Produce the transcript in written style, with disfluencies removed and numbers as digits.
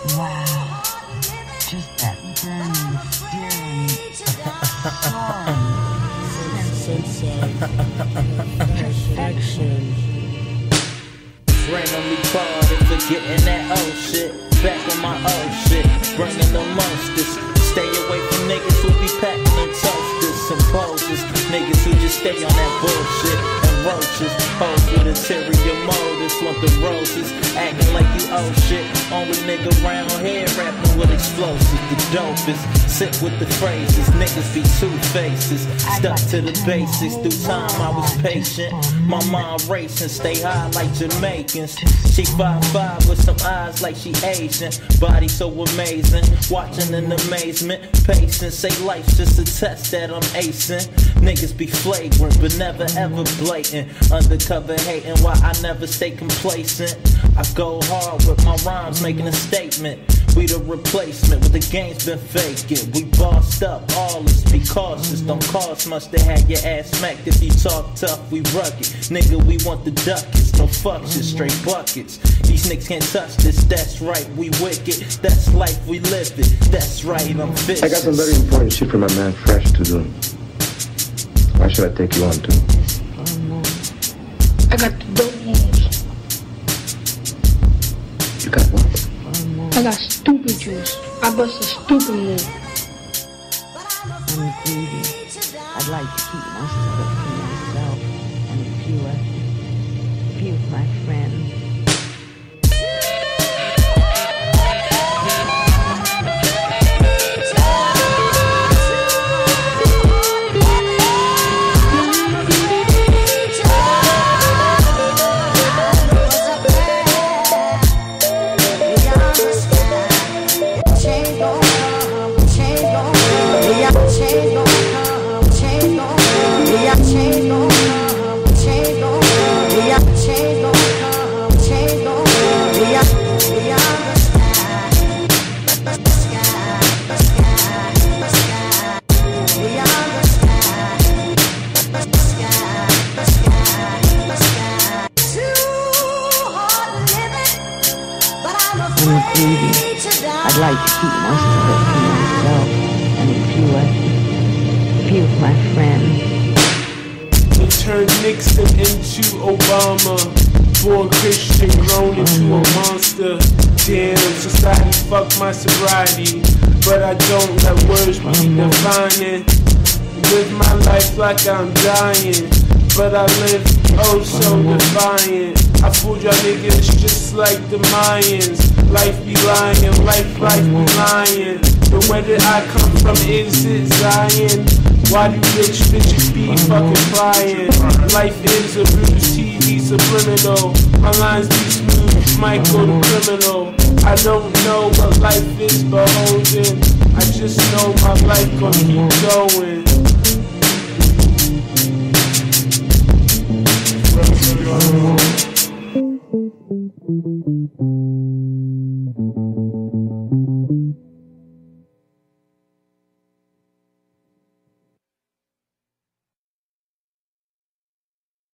Wow. Just that burning, searing perfection. Randomly parted for getting that old shit. Back on my old shit, bringing the mostest. Stay away from niggas who be packing the toasters and poses. Niggas who just stay on that bullshit and roaches. Hoes with interior motives, want the roses. Acting like you owe shit. Only nigga round here rapping with explosives. The dopest, sick with the phrases. Niggas be two faces. Stuck to the basics. Through time I was patient. My mind racing, stay high like Jamaicans. She 5'5" with some eyes like she Asian. Body so amazing, watching in amazement. Patience, say life's just a test that I'm acing. Niggas be flagrant, but never ever blatant. Undercover hating why I never stay complacent. I go hard with my rhymes, making a statement. We the replacement, what the game's been faking. We bossed up, all this, be cautious. Don't cost much to have your ass smacked. If you talk tough, we rugged. Nigga, we want the ducats, no fuck shit, straight buckets. These niggas can't touch this, that's right, we wicked. That's life, we live it, that's right, I'm vicious. I got some very important shit for my man Fresh to do. Why should I take you on to? I got the dope moves. You got what? I got stupid juice. I bust a stupid move. I'm greedy. I'd like to keep most of it for myself and a few of my friends. I'd like to keep most of it for myself and a few of my friends. We turned Nixon into Obama. Born Christian, grown into a monster. Damn, society fuck my sobriety. But I don't let words be defining. Live my life like I'm dying. But I live oh so defiant. I fooled y'all niggas just like the Mayans. Life be lying, life be lying. The way that I come from is it Zion? Why do rich bitches be fucking crying? Life is a bruise, TV subliminal. My lines be smooth, might go to criminal. I don't know what life is beholden. I just know my life gon' keep going.